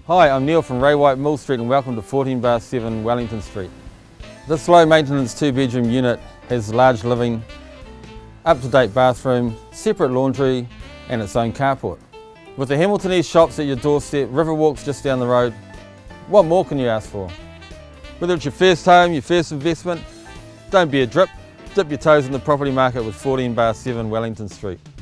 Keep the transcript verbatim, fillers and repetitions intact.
Hi, I'm Neil from Ray White Mill Street and welcome to fourteen bar seven Wellington Street. This low maintenance two bedroom unit has large living, up-to-date bathroom, separate laundry and its own carport. With the Hamiltonese shops at your doorstep, river walks just down the road, what more can you ask for? Whether it's your first home, your first investment, don't be a drip, dip your toes in the property market with fourteen bar seven Wellington Street.